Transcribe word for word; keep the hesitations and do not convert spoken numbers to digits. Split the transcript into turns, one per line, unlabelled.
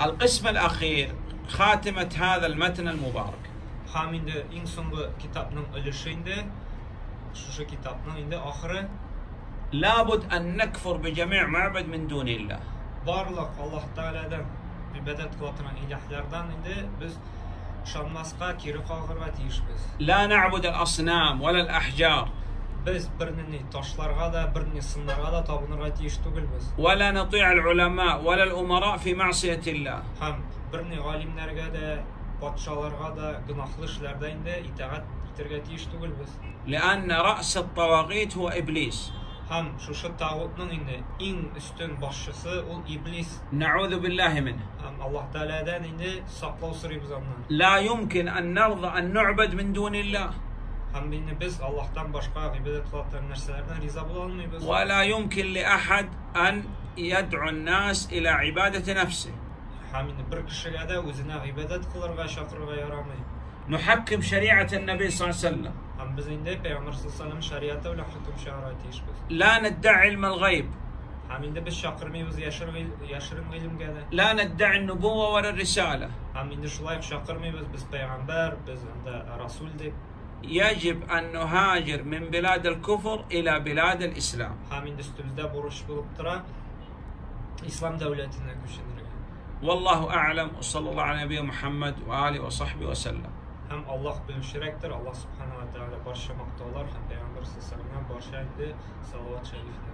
القسم الأخير خاتمة هذا المتن المبارك.
Ham indi eng so'nggi kitobning ulushi indi shu kitobning indi oxiri.
لابد أن نكفر بجميع معبد من دون الله.
Barliq Alloh taoladan ibodat qiladigan ilahlardan indi biz ishonmasqa, kiri qolg'irga tiyishmiz.
لا نعبد الأصنام ولا الأحجار.
Biz birini toshlarga da, birini sinlarga da tapınırga tiyish tugilmiz.
ولا نطيع العلماء ولا الأمراء في معصية الله.
Ham birini alimlarga da, podsholarga da gunohli ishlarda indi itoat etirga tiyish tugilmiz.
لأن رأس الطواغيت هو إبليس.
Ham shu tağutning indi eng ustun boshchisi ul iblis.
نعوذ بالله منه.
Ham Alloh taoladan indi saqlov so'raymiz ondan.
لا يمكن أن نرضى أن نعبد من دون الله.
Ham indi biz Allohdan boshqa ibodat qiladigan narsalardan rizo bo'la olmaymiz.
ولا يمكن لأحد أن يدعو الناس إلى عبادة نفسه.
Ham indi bir kishiga da o'zini ibodat qilirga, chaqirga yaramaydi.
نحكم شريعة النبي صلى الله عليه وسلم.
Ham biz endi payg'ambar sollallohu alayhi vasallam shariati bilan hukm shariat deyishmiz.
لا ندعي علم الغيب.
Ham endi biz chaqirmaymiz yashirin yashirin ilmga da.
لا ندعي النبوة ولا الرسالة.
Ham endi shulay chaqirmaymiz biz payg'ambar, biz unda rasul deb.
يجب أن نهاجر من بلاد الكفر إلى بلاد الإسلام.
Ham endi ustimizda borish bo'lib turadi islom davlatine ko'chirishga.
والله أعلم وصلى الله على نبي محمد وآله وصحبه وسلم.
Ham Alloh bilishrakdir. Alloh subhanahu va taolo barcha maqtovlar ham payg'ambar sollallohu alayhi vasallam barcha salovat shariflar